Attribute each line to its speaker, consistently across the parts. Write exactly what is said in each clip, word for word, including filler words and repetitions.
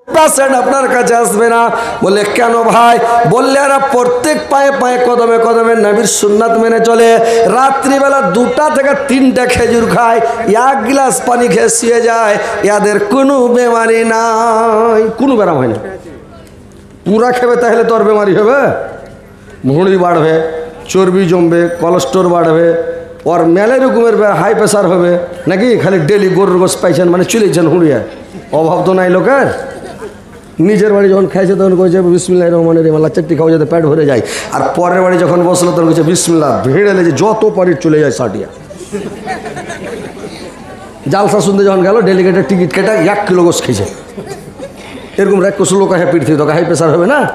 Speaker 1: Percent আপনার কাছে আসবে না। বলে কেন ভাই? বললে এরা প্রত্যেক পায়ে পায়ে কদমে কদমে নবীর সুন্নাত মেনে চলে। রাত্রিবেলা দুটা থেকে তিনটা খেজুর খায়, এক গ্লাস পানি খেয়ে শুয়ে যায়। এদের কোনো বেমারি নাই, কোনো ব্যারাম হয় না। পুরা খেবে তাহলে তোর বেমারি হবে, ভুঁড়ি বাড়বে, চর্বি জমবে, কোলেস্ট্রল বাড়বে, ওর মেলে রকমের হাই প্রেশার হবে নাকি? খালি ডেলি গরুর গোস পাইছেন মানে চলেছেন হুঁড়িয়া, অভাব তো নাই লোকের। নিজের বাড়ি যখন খাইছে তখন কইছে বিসমিল্লাহির রহমানির রহিম, আল্লাহ চারটি খাওয়া যাতে পেট ভরে যায়। আর পরের বাড়ি যখন বসলো তখন কইছে বিসমিল্লাহ, ভিড়ে লেগে যত পারি চলে যায় সাটিয়া। জালসা শুনতে যখন গেল ডেলিগেটের টিকিট কেটে এক কিলো গোস খেয়েছে। এরকম এক কোষ লোক হ্যাঁ পিঠে তোকে হাই প্রেশার হবে না?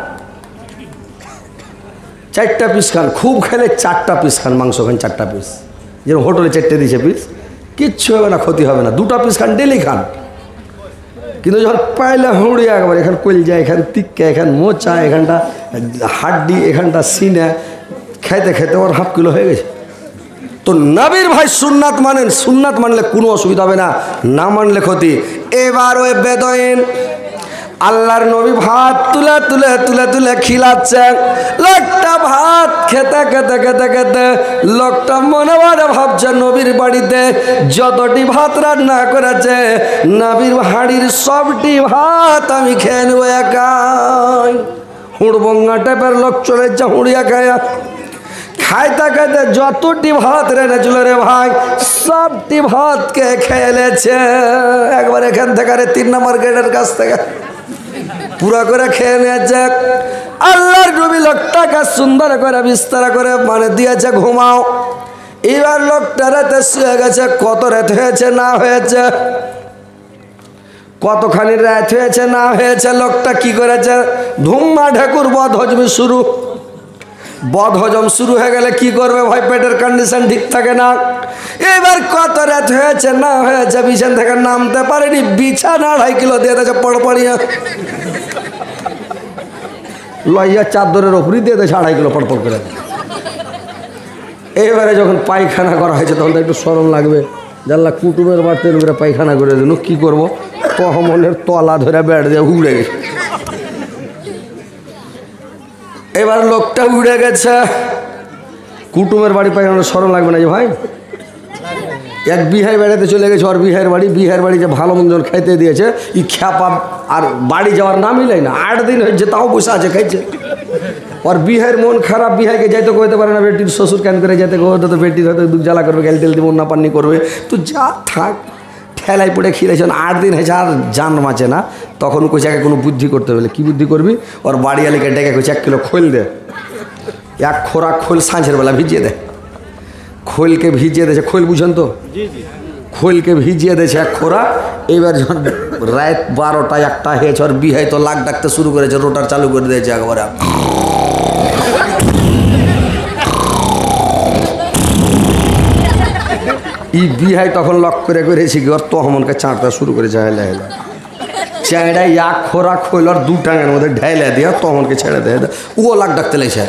Speaker 1: চারটা পিস খান, খুব খেলে চারটা পিস খান, মাংস খান চারটা পিস, যেরকম হোটেলে চারটে দিয়েছে পিস, কিচ্ছু হবে না, ক্ষতি হবে না। দুটা পিস খান, ডেলি খান। কিন্তু যখন পাইলে হুঁড়িয়া একবার, এখান কলজা, এখান তিক্কা, এখান মোচা, এখানটা হাড্ডি, এখানটা সিনা, খাইতে খাইতে ওর হাফ কিলো হয়ে গেছে। তো নবীর ভাই সুন্নাত মানেন, সুন্নাত মানলে কোনো অসুবিধা হবে না, না মানলে ক্ষতি। এবার ওই বেদইন আল্লাহর নবী ভাত তুলে তুলে তুলে তুলে খিলাচ্ছে। লোকটা ভাত খেতে খেতে খেতে খেতে লোকটা মনে মনে ভাবছে নবীর বাড়িতে যতটি ভাত রান্না করেছে, নবীর হাড়ির সবটি ভাত আমি খেয়ে নেবো একাই। হুড়বঙ্গা টাইপের লোক চলে যা হুড়িয়া খায়া খাইতে খাইতে যতটি ভাত রেনেছিল রে ভাই, সবটি ভাতকে খেয়েছে একবার। এখান থেকে রে তিন নম্বর গেটের কাছ থেকে পুরা করে খেয়ে নিয়েছে। আল্লাহর নবী লোকটাকে সুন্দর করে বিস্তার করে মানে দিয়েছে ঘুমাও। এবার লোকটা রাতে শুয়ে গেছে। কত রাত হয়েছে না হয়েছে, কতখানি রাত হয়েছে না হয়েছে, লোকটা কি করেছে, ধুম্মা ঢেকুর বদ হজমি শুরু। বদ হজম শুরু হয়ে গেলে কি করবে ভাই, পেটের কন্ডিশন ঠিক থাকে না। এবার কত রাত হয়েছে না হয়েছে, বিছান থেকে নামতে পারেনি, বিছানা আড়াই কিলো দিয়ে দিয়েছে পড়পড়িয়া, লইয়া চাদরের ওপরই দিয়ে দিয়েছে আড়াই কিলো পড়পড় করে। এবারে যখন পায়খানা করা হয়েছে তখন তো একটু শরম লাগবে, জানলা কুটুমের বাড়িতে করে পায়খানা করে দিল, কি করবো, তহমনের তলা ধরে বেড় দিয়ে উড়ে গেছে। এবার লোকটা উড়ে গেছে, কুটুমের বাড়ি পায়খানা শরম লাগবে না যে ভাই? এক বিহার বেড়াতে চলে গেছে, ওর বিহার বাড়ি, বিহার বাড়ি যে ভালো মন্দ খাইতে দিয়েছে, ই খ্যাপা আর বাড়ি যাওয়ার নামই লাই না। আট দিন হয়েছে তাও বসে আছে খাইছে। ওর বিহার মন খারাপ, বিহারকে যাইতে কইতে পারে না, বেটির শ্বশুর কেন করে যেতে কইতে, তো বেটির হয়তো দুধ জ্বালা করবে, গেল তেল দিব না পান্নি করবে, তো যা থাক ঠেলাই পড়ে খিলেছেন। আট দিন হয়েছে আর জান মাছে না, তখন কইছে একে কোনো বুদ্ধি করতে হবে। কি বুদ্ধি করবি? ওর বাড়ি আলিকে ডেকে কইছে এক কিলো খোল দে, এক খোরাক খোল সাঁঝের বেলা ভিজিয়ে দে। খোলকে ভিজিয়ে দিয়েছে, খোল বুঝেন তো, খোলকে ভিজিয়ে দিয়েছে এক খোরা। এবার যখন রাত বারোটা একটা হয়েছে, ওর বিহাই তো লাগ ডাকতে শুরু করেছে, রোটার চালু করে দিয়েছে একবারে। ই বিহাই তখন লক করে করেছি কি, ওর তহমনকে চাঁড়তে শুরু করেছে, হেলে হেলে চ্যাঁড়াই এক খোরা খোল আর দু টাঙের মধ্যে ঢেলে দিয়ে তহমনকে ছেড়ে দেয়, ও লাগ ডাকতে লেগেছে।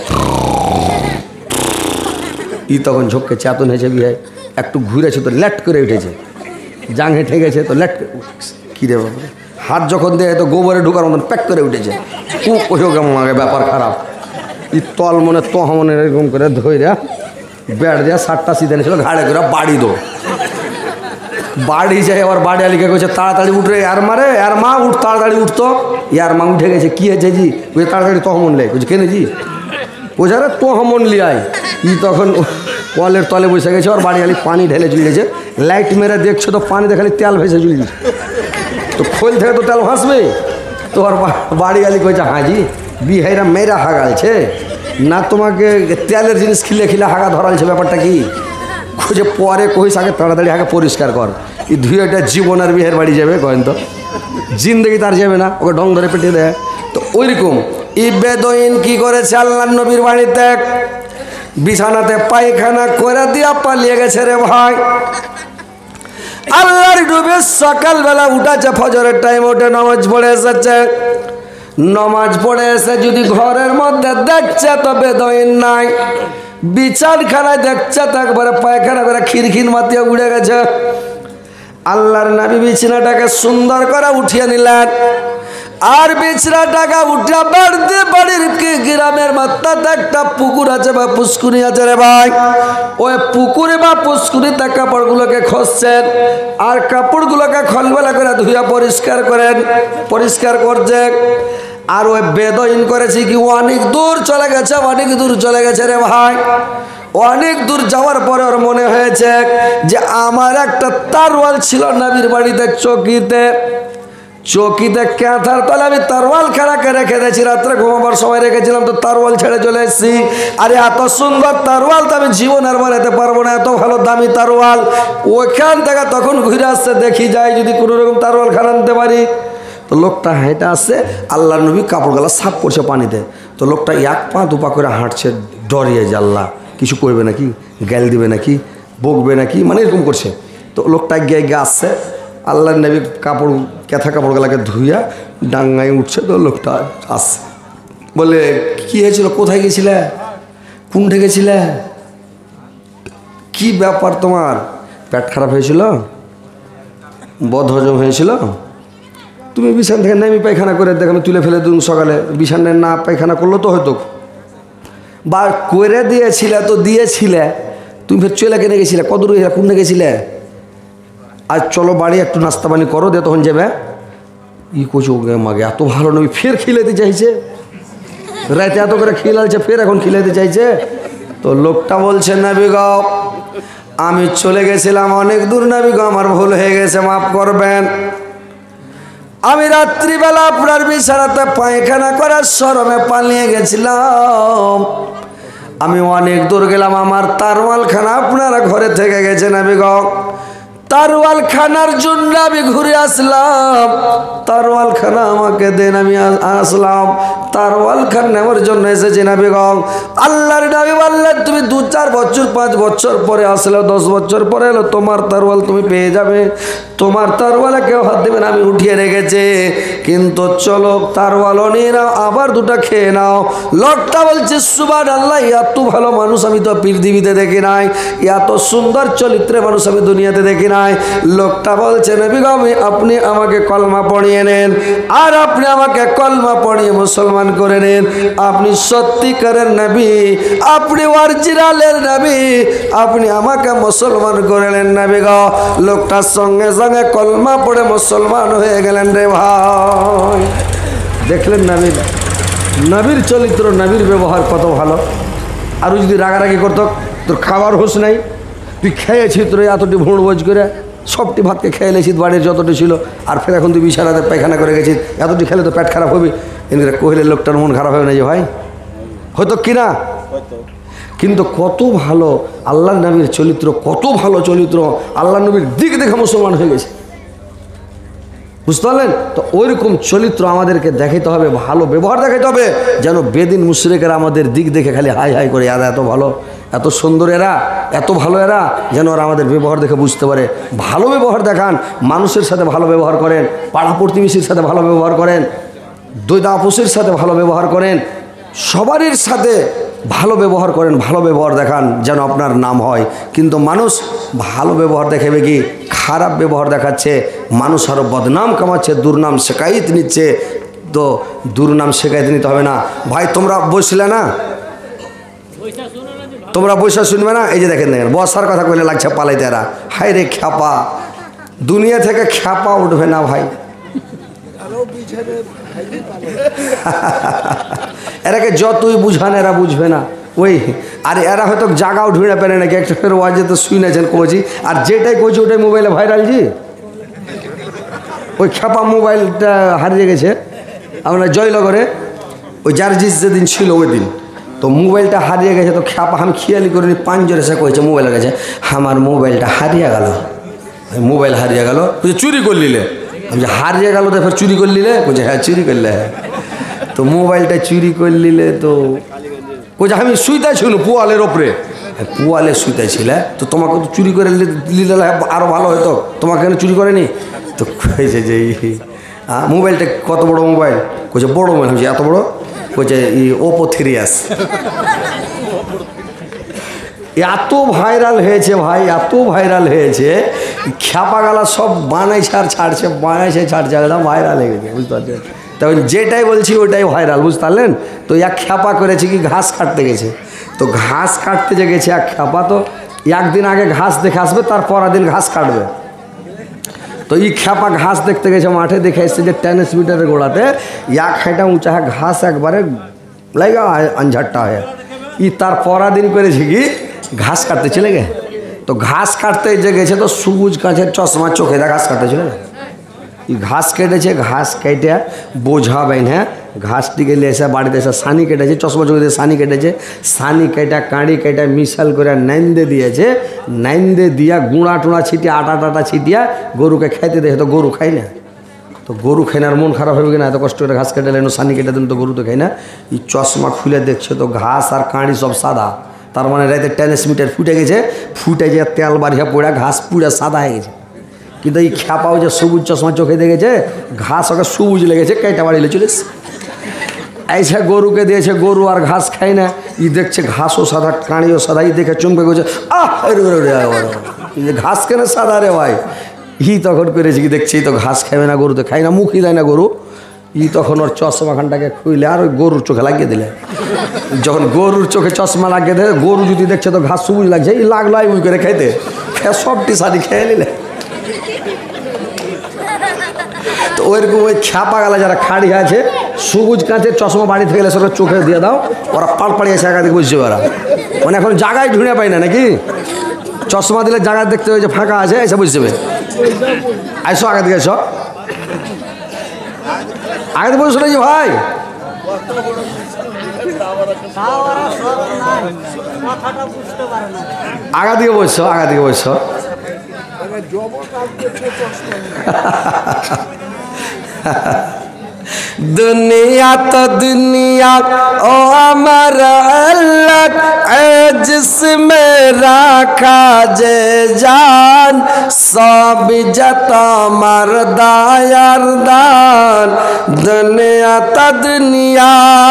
Speaker 1: ই তখন ঝোঁককে চেতন হয়েছে, বিহাই একটু ঘুরেছে তো ল্যাট করে উঠেছে, জাং হেঁটে গেছে তো ল্যাট, কী রে বাবা, হাত যখন দেয় তো গোবরে ঢুকার মতন প্যাক করে উঠেছে। ও কহিও কেমন আগে ব্যাপার খারাপ। ই তল মনে তহমনের এরকম করে ধৈরা বেড় দেওয়া সাতটা সিধে নিয়েছিল, ঘাড়ে করে বাড়ি দো, বাড়ি যায়। আবার বাড়ি আলিকে কইছে তাড়াতাড়ি উঠে, আর মারে আর মা উঠ, তাড়াতাড়ি উঠতো। ইয়ার মা উঠে গেছে, কী হয়েছে জি? বুঝে তাড়াতাড়ি তহমন লে, বুঝে কেনে জি বোঝা রে তহমন লিয়াই। ই তখন কলের তলে বসে গেছে, ওর বাড়ি আলি পানি ঢেলে চুলিয়েছে, লাইট মেরে দেখছো তো পানি দেখালি তেল ভেসে চুলিয়েছে, তো খোল থেকে তো তেল ভাসবে। তো ওর বাড়ি আলি কইছে হাজি বিহাইরা মেয়েরা হাগালছে না, তোমাকে তেলের জিনিস খিলে খিলে হাগা ধরালছে, ব্যাপারটা কি? খুঁজে পরে কইস আগে তাড়াতাড়ি হাগে পরিষ্কার কর। এই ধুয়েটা জীবন আর বিহার বাড়ি যাবে কয়েন তো, জিন্দগি তার যাবে না, ওকে ঢং ধরে পেটে দেয়। তো ওইরকম ই বেদইন কি করেছে, আল্লাহর নবীর বাড়িতে বিছানাতে পায়খানা করে দিয়া পালিয়ে গেছে রে ভাই। আল্লাহর নবী সকালবেলা উঠেছে, ফজরের টাইম উঠে নামাজ পড়ে এসেছে। নামাজ পড়ে এসে যদি ঘরের মধ্যে দেখছে তো বেদইন নাই, বিছানখানায় দেখছে তো একবারে পায়খানা করে খিরখির মাতিয়ে উড়ে গেছে। আল্লাহর নবী বিছানাটাকে সুন্দর করে উঠিয়ে নিলেন, আর বিছরা টাকা উঠা বাড়তে বাড়ির কি গ্রামের মাথাতে একটা পুকুর আছে বা পুষ্কুনি আছে রে ভাই। ওই পুকুরে বা পুষ্কুনিতে কাপড়গুলোকে খসছেন আর কাপড়গুলোকে খলবেলা করে ধুইয়া পরিষ্কার করেন, পরিষ্কার করছে। আর ওই বেদইন করেছি কি অনেক দূর চলে গেছে, অনেক দূর চলে গেছে রে ভাই। অনেক দূর যাওয়ার পরে ওর মনে হয়েছে যে আমার একটা তারওয়াল ছিল নবীর বাড়িতে চকিতে, চকিতে ক্যাঁথার তলে আমি তারওয়াল খেলাকে রেখে দিয়েছি। রাত্রে ঘুমাবার সময় রেখেছিলাম, তো তারওয়াল ছেড়ে চলে এসেছি। আরে এত সুন্দর তারওয়াল তো আমি জীবনের বানাতে পারবো না, এত ভালো দামি তারওয়াল। ওইখান থেকে তখন ঘুরে আসছে, দেখি যাই যদি কোনো রকম তারওয়াল খান আনতে পারি। তো লোকটা হেঁটে আসছে, আল্লাহ নবী কাপড়গুলো সাফ করছে পানিতে। তো লোকটা এক পা দুপা করে হাঁটছে, ডরিয়ে যে আল্লাহ কিছু করবে নাকি, গ্যাল দিবে নাকি, বকবে নাকি, মানে এরকম করছে। তো লোকটা গিয়ে গিয়ে আসছে, আল্লাহ নবী কাপড় ক্যাথা কাপড়গুলোকে ধুইয়া ডাঙ্গায় উঠছে। তো লোকটা আসছে, বলে কি হয়েছিল, কোথায় গেছিলে, কোনটা গেছিলে, কি ব্যাপার তোমার, পেট খারাপ হয়েছিল, বদহজম হয়েছিল, তুমি বিছান থেকে নেমে পায়খানা করে দেখ, আমি তুলে ফেলে দিন সকালে, বিছানে না পায়খানা করলো তো হয়তো, বা করে দিয়েছিলে তো দিয়েছিলে, তুমি ফের চলে কেনে গেছিলে, কত দূর গেছিলে, কোনটা গেছিলে, আজ চলো বাড়ি একটু নাস্তা পানি করো, দিয়ে তখন যাবে। ই করছো মাগে এত ভালো নবী ফের খিলাইতে চাইছে, রাতে এত করে খিলালছে, ফের এখন খিলাইতে চাইছে। তো লোকটা বলছে নবী গো আমি চলে গেছিলাম অনেক দূর, নবী গো আমার ভুল হয়ে গেছে, মাফ করবেন। আমি রাত্রিবেলা আপনার বিছানাতে পায়খানা করার শরমে পালিয়ে গেছিলাম। আমি অনেক দূর গেলাম, আমার তারওয়াল খানা আপনার ঘরে থেকে গেছে নবী গো। তারওয়াল খানার জন্য আমি ঘুরে আসলাম, তারওয়াল খানা আমাকে দেন, আমি আসলাম তারওয়াল খান নেওয়ার জন্য এসেছি নবী গো। আল্লাহর নবী বললেন তুমি দু চার বছর পাঁচ বছর পরে আসলে, দশ বছর পরে এলো, তোমার তারওয়াল তুমি পেয়ে যাবে, তোমার তারওয়ালে কেউ হাত দেবে না, আমি উঠিয়ে রেখেছি। কিন্তু চলো তারওয়ালও নিয়ে নাও, আবার দুটা খেয়ে নাও। লোকটা বলছে সুবহানাল্লাহ, এত ভালো মানুষ আমি তো পৃথিবীতে দেখি নাই, এত সুন্দর চরিত্রের মানুষ আমি দুনিয়াতে দেখি নাই। লোকটা বলছে নবী গো আপনি আমাকে কলমা পড়িয়ে নেন, আর আপনি আমাকে কলমা পড়িয়ে মুসলমান করে নেন। আপনি সত্যিকারের নবী, আপনি অরিজিনালের নবী, আপনি আমাকে মুসলমান করে নেন নবী গো। লোকটার সঙ্গে সঙ্গে কলমা পড়ে মুসলমান হয়ে গেলেন রে ভাই। দেখলেন নবীর নবীর চরিত্র, নবীর ব্যবহার কত ভালো। আর যদি রাগারাগি করতো, তোর খাবার হোস নাই, তুই খেয়েছি তোর এতটি ভুঁড় বোঝ করে, সবটি ভাতকে খেয়ে লেছিস বাড়ির যতটি ছিল, আর ফের এখন তুই বিছানাতে পায়খানা করে গেছিস, এতটি খেলে তো পেট খারাপ হবে। এমনি কহিলে লোকটার মন খারাপ হবে না যে ভাই, হয়তো কিনা। কিন্তু কত ভালো আল্লাহ নবীর চরিত্র, কত ভালো চরিত্র, আল্লাহ নবীর দিক দেখে মুসলমান হয়ে গেছে, বুঝতে পারলেন? তো ওইরকম চরিত্র আমাদেরকে দেখাইতে হবে, ভালো ব্যবহার দেখাইতে হবে, যেন বেদিন মুশরিকেরা আমাদের দিক দেখে খালি হাই হাই করে, এরা এত ভালো, এত সুন্দর, এরা এত ভালো, এরা যেন ওরা আমাদের ব্যবহার দেখে বুঝতে পারে। ভালো ব্যবহার দেখান, মানুষের সাথে ভালো ব্যবহার করেন, পাড়া প্রতিবেশীর সাথে ভালো ব্যবহার করেন, দৈদা আপুসের সাথে ভালো ব্যবহার করেন, সবারই সাথে ভালো ব্যবহার করেন, ভালো ব্যবহার দেখান, যেন আপনার নাম হয়। কিন্তু মানুষ ভালো ব্যবহার দেখাবে কি খারাপ ব্যবহার দেখাচ্ছে, মানুষ আরও বদনাম কামাচ্ছে, দুর্নাম শেখাইত নিচ্ছে। তো দুর্নাম শেখাইতে নিতে হবে না ভাই। তোমরা বসলে না, তোমরা বসে শুনবে না, এই যে দেখেন দেখেন বসার কথা কইলে লাগছে পালাইতে, এরা হাই রে খ্যাপা, দুনিয়া থেকে খ্যাপা উঠবে না ভাই। এরাকে যতই বুঝান এরা বুঝবে না, ওই আর এরা হয়তো জাগাও ঢুঁড়ে পেরে নাকি, একটা ফের ওয়াজে তো শুনেছেন কছি, আর যেটাই কছি ওটাই মোবাইলে ভাইরাল জি। ওই খ্যাপা মোবাইলটা হারিয়ে গেছে আমরা জয়নগরে, ওই জার্জিস যেদিন ছিল ওই দিন, তো মোবাইলটা হারিয়ে গেছে। তো খ্যাপা আমি খেয়ালি করিনি, পাঁচজন এসে কয়েছে মোবাইলের কাছে, আমার মোবাইলটা হারিয়ে গেল, মোবাইল হারিয়ে গেল, চুরি করলিলে, আমি যে হারিয়ে গেল তো ফের চুরি করলিলে, বলছে হ্যাঁ চুরি করলে, হ্যাঁ। তো মোবাইলটা চুরি করলিলে, তো বলছে আমি শুইতে ছিল পোয়ালের ওপরে, পোয়ালে শুইতে ছিল, তো তোমাকে তো চুরি করে নিলে আরও ভালো হতো, তোমাকে কেন চুরি করেনি? তো কয়েছে যে মোবাইলটা কত বড় মোবাইল, কইছে বড় মোবাইল, হচ্ছে এত বড়, কইছে ই ওপো থ্রি এস। এত ভাইরাল হয়েছে ভাই, এত ভাইরাল হয়েছে, খ্যাপা গালা সব বানাইছে আর ছাড়ছে, বানাইছে ছাড়ছে, একদম ভাইরাল হয়ে গেছে, বুঝতে পারছেন? তবে যেটাই বলছি ওটাই ভাইরাল, বুঝতে পারলেন? তো এক খ্যাপা করেছে কি ঘাস কাটতে গেছে, তো ঘাস কাটতে যে গেছে এক খ্যাপা, তো একদিন আগে ঘাস দেখে আসবে, তার পরের দিন ঘাস কাটবে। তো এই খ্যাপা ঘাস দেখতে গেছে মাঠে, দেখে এসছে যে টেনিস মিটারের গোড়াতে এক হাইটা উঁচা ঘাস একবারে লাগা আঞ্ঝাটটা হয়ে, ই তার পরের দিন করেছে কি ঘাস কাটতে চলে গে। তো ঘাস কাটতে যে গেছে তো সবুজ কাঁচের চশমা চোখে দা ঘাস কাটতে চলে না, এই ঘাস কেটেছে, ঘাস কেটে বোঝা বাইনে ঘাসটিকে নিয়ে এসে বাড়িতে এসে সানি কেটেছে, চশমা চোখে দিয়ে সানি কেটেছে, সানি কেটে কাঁড়ি কেটে মিশাল করে নাইন্দে দিয়েছে, নাইন্দে দিয়া গুঁড়া টুড়া ছিটিয়ে আটা টাটা ছিটিয়া গরুকে খাইতে দিয়েছে। তো গরু খাই না, তো গরু খাই না, আর মন খারাপ হবে কিনা, এত কষ্ট করে ঘাস কেটে নেন সানি কেটে দেন, তো গরু তো খাই না। এই চশমা খুলে দেখছে তো ঘাস আর কাঁড়ি সব সাদা, তার মানে রাতে টেনিস মিটার ফুটে গেছে, ফুটে যে তেল বাড়িয়া পড়া ঘাস পুরা সাদা হয়ে গেছে। কিন্তু এই খ্যাপাও যে সবুজ চশমা চোখে দেখেছে, ঘাস ওকে সবুজ লেগেছে, কেটে বাড়িলে চলেছে। এইসা গরুকে দিয়েছে, গরু আর ঘাস খাই না, ই দেখছে ঘাসও সাদা কাঁড়িও সাদা, ই দেখে চমকে গেছে, আহ ঘাস কেন সাদা রে ভাই। ই তখন করেছে কি দেখছি তো ঘাস খাবে না, গরু তো খাই না, মুখই দেয় না গরু। ই তখন ওর চশমাখানটাকে খুইলে আর ওই গরুর চোখে লাগিয়ে দিলে। যখন গরুর চোখে চশমা লাগিয়ে দেয়, গরু যদি দেখছে তো ঘাস সবুজ লাগছে, ই লাগলো আই মুই করে খাইতে, খেয়ে সবটি সারি খেয়ে নিলে। তো ওইরকম ওই খ্যাপা গালা যারা খাড়ি আছে, সবুজ কাঁচের চশমা বাড়ি থেকে গেলে সব চোখে দিয়ে দাও, ওরা পাল পাড়ি এসে একা দিকে বুঝছে ওরা, মানে এখন জায়গায় ঢুঁড়ে পাই না নাকি, চশমা দিলে জায়গায় দেখতে হয়েছে ফাঁকা আছে, এসে বুঝতে হবে। আইসো আগে দিকে এসো, আগে দিকে বসে শুনেছি ভাই, আগা দিকে বসছো, আগা দিকে বসছো। दुनिया तो दुनिया ओ हमारा अल्लाह जिसमें रखा जे जान, सब जता मरदा यारदान। दुनिया तो दुनिया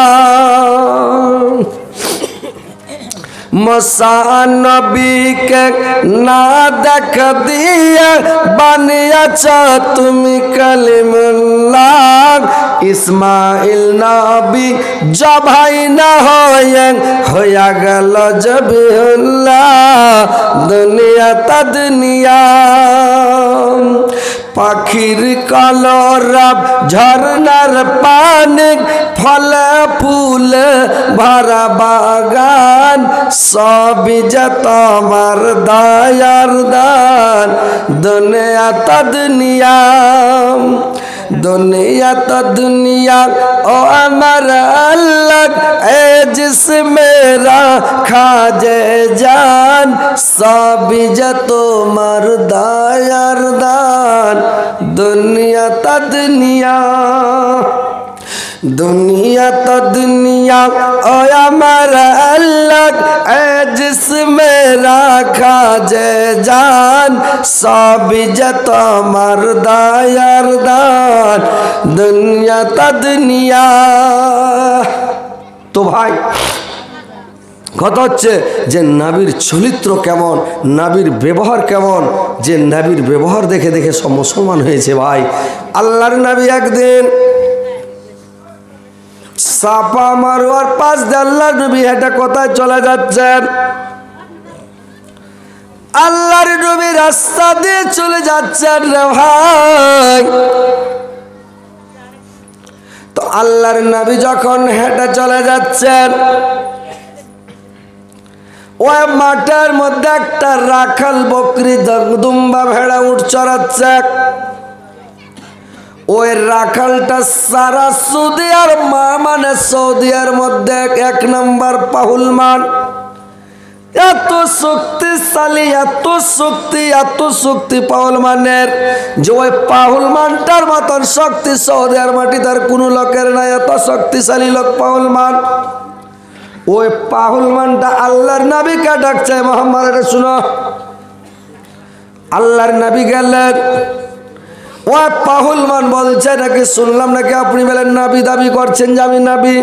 Speaker 1: मुसा नबी के ना देख दिया बनिया चा तुम कलिमुल्लाह। इस्माइल नबी जब भाई ना होए होया गल जबीहुल्लाह। दुनिया ता दुनिया पाखिर कलरब झरनार पानी फल फूल भरा बागान, सब जत मरदा यारदान। दुनिया ता दुनिया दुनिया तो दुनिया ओ अमर अल्लाह ए जिसमें रखा जे जान, सब जतो मरदा यारदान। दुनिया तो दुनिया दुनिया तो दुनिया ओ अमर अल्लाह ए जिसमें रखा जे जान, सब जतो मरदा यारदान। दुनिया तो दुनिया। तो भाई কথা হচ্ছে যে নবীর চরিত্র কেমন, নবীর ব্যবহার কেমন, যে নবীর ব্যবহার দেখে দেখে সব মুসলমান হয়েছে। ভাই আল্লাহর নবী একদিন সাপা মারোয়ার পাশ দিয়ে আল্লাহর নবী হেঁটে কোথায় চলে যাচ্ছেন, আল্লাহর নবী রাস্তা দিয়ে চলে যাচ্ছেন রে ভাই। তো আল্লাহর নবী যখন হেঁটে চলে যাচ্ছেন, ওই মাঠের মধ্যে একটা রাখাল বকরি দুম্বা ভেড়া উঠ চড়াচ্ছে। ওই রাখালটা সারা সৌদি আর মা মানে সৌদিয়ার মধ্যে এক নম্বর পাহুলমান, এত শক্তিশালী, এত শক্তি, এত শক্তি পাহুলমানের যে ওই পাহুলমানটার মতন শক্তি সৌদিয়ার মাটি তার কোনো লোকের নাই। এত শক্তিশালী লোক পাহুলমান। ওই পাহুলমানটা আল্লাহর নবীকে ডাকছে, মোহাম্মদ এটা শুনো। আল্লাহর নবী গেলেন, ওই পাহুলমান বলছে নাকি শুনলাম নাকি আপনি বলেন নবী দাবি করছেন যে আমি নবী।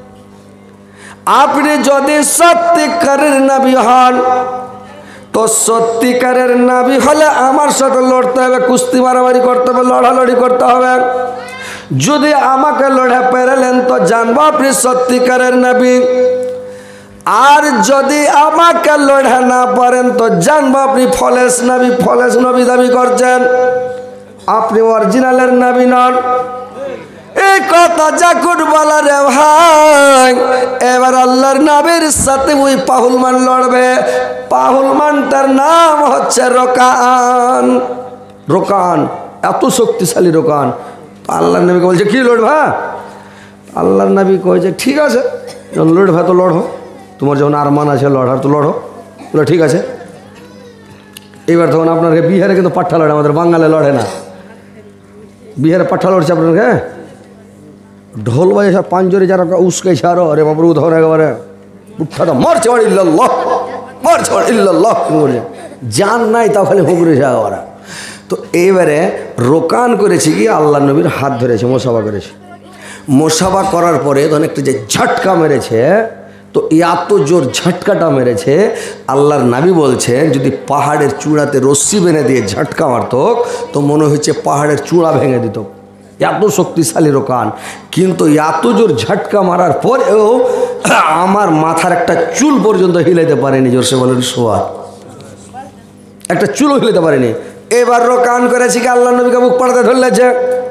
Speaker 1: আপনি যদি সত্যিকারের নবী হন তো সত্যিকারের নবী হলে আমার সাথে লড়তে হবে, কুস্তি মারামারি করতে হবে, লড়ালড়ি করতে হবে। যদি আমাকে লড়ে পেরেলেন তো জানবো আপনি সত্যিকারের নবী, আর যদি আমাকে লড়ে না পারেন তো জানবো আপনি ফলেস নবী। ফলেস নবী দাবি করছেন, আপনি অরিজিনালের নবী নন। এই কথা যখন বলা রে ভাই, এবার আল্লাহর নবীর সাথে ওই পাহুলমান লড়বে। পাহুলমানটার নাম হচ্ছে রোকান। রোকান এত শক্তিশালী রোকান। আল্লাহর নবীকে বলছে কি লড়বা? আল্লাহর নবী কয়েছে ঠিক আছে, যখন লড়বে তো লড়ো, তোমার যখন আরমান আছে লড়ার তো লড়ো। বলে ঠিক আছে। এবার তখন আপনাকে বিহারে কিন্তু পাঠা লড়ে, আমাদের বাঙালি লড়ে না। বিহারে পাঠা লড়ছে আপনাকে, ঢোল বাজে সব পাঞ্জরে যারা উস্কাইছে আরো, আরে বাবু ধর একেবারে উঠাটা মরছে ইল্লাল্লাহ মরছে ইল্লাল্লাহ বলে জান নাই, তাও খালি হুবরেছে ওরা। তো এইবারে রোকান করেছে কি, আল্লাহ নবীর হাত ধরেছে, মোসাফা করেছে। মোসাফা করার পরে তখন একটু যে ঝটকা মেরেছে, তো এত জোর ঝটকাটা মেরেছে, আল্লাহর নবী বলছেন যদি পাহাড়ের চূড়াতে রশ্মি বেঁধে দিয়ে ঝটকা মারত তো মনে হচ্ছে পাহাড়ের চূড়া ভেঙে দিত, এত শক্তিশালী রোকান। কিন্তু এত জোর ঝটকা মারার পরেও আমার মাথার একটা চুল পর্যন্ত হিলাইতে পারেনি। জোরসে বলেন সোয়া, একটা চুলও হিলাইতে পারেনি। এবার রোকান করেছি কি, আল্লাহ নবীকে বুক পাড়াতে ধরলেছে।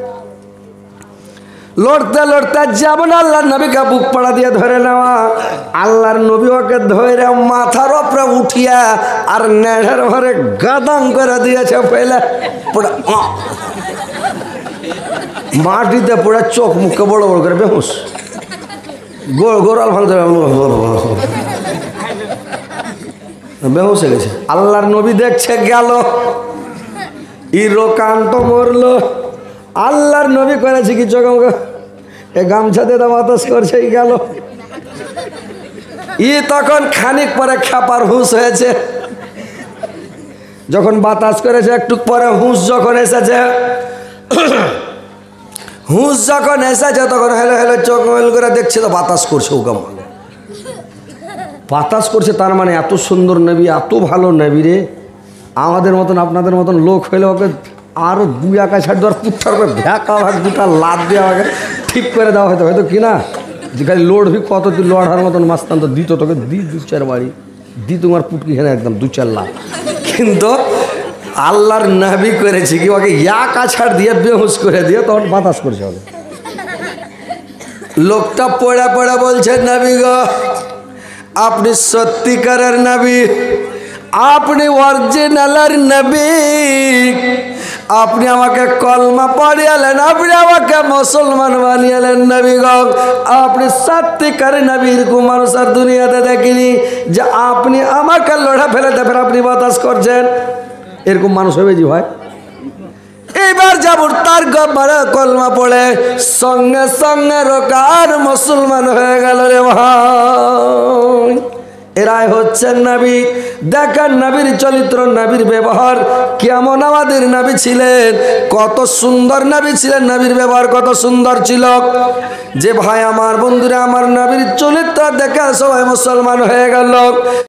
Speaker 1: লড়তে লড়তে যেমন আল্লাহর নবীকে বুক পাড়া দিয়ে ধরে নেওয়া, আল্লাহর নবী ওকে ধরে মাথার ওপরে উঠিয়া আর নেড়ের ঘরে গাদাং করে দিয়েছে। ফেলে মাটিতে পড়ে চোখ মুখে বড় বড় করে বেহুশ, গোড়াল ভাঙতে বেহুশ হয়ে গেছে। আল্লাহর নবী দেখছে গেল, ই রোকান তো মরলো। আল্লাহর নবী করেছে কি, চোখে মুখে এ গামছাতে তো বাতাস করছে, গেল। ই তখন খানিক পরে খেপার হুঁশ হয়েছে। যখন বাতাস করেছে একটু পরে হুঁশ যখন এসেছে, হুঁশ যখন এসেছে তখন হেলে হেলে চোখ মেল করে দেখছে তো বাতাস করছে। ও গাম বাতাস করছে, তার মানে এত সুন্দর নবী, এত ভালো নবী রে। আমাদের মতন আপনাদের মতন লোক হইলে ওকে আরও দুই একা ছাড় দেওয়ার পুঠার করে ভ্যাকা ভাগ দুটা লাভ দেওয়া আগে ঠিক করে দেওয়া হয়তো, হয়তো কিনা যে খালি লড়বি কত তুই লড়ার মতন মাস্তান তো দিত তোকে, দি দু চার বাড়ি দি তোমার পুটকি খেলে একদম দু চার লাখ। কিন্তু আল্লাহর নবী করেছে কি, ওকে এক আছাড় দিয়ে বেহুশ করে দিয়ে তখন বাতাস করছে হবে। লোকটা পড়া পড়া বলছে নবী গো, আপনি সত্যিকারের নবী, আপনি অরিজিনালের নবী, আপনি আমাকে কলমা পড়িয়ালেন, আপনি আমাকে মুসলমান বানিয়ালেন নবী গো। আপনি সত্যিকারের নবী, এরকম মানুষ আর দুনিয়াতে দেখিনি যে আপনি আমাকে লড়া ফেলেতে ফের আপনি বাতাস করছেন। এরকম মানুষ হবে জি ভাই। এবার যাবর তার গব্বরে কলমা পড়ে সঙ্গে সঙ্গে রোকার মুসলমান হয়ে গেল রে ভাই। এরাই হচ্ছেন নবী। দেখেন নবীর চরিত্র, নবীর ব্যবহার কেমন। আমাদের নবী ছিলেন কত সুন্দর নবী ছিলেন, নবীর ব্যবহার কত সুন্দর ছিল যে ভাই আমার বন্ধুরা, আমার নবীর চরিত্র দেখে সবাই মুসলমান হয়ে গেল।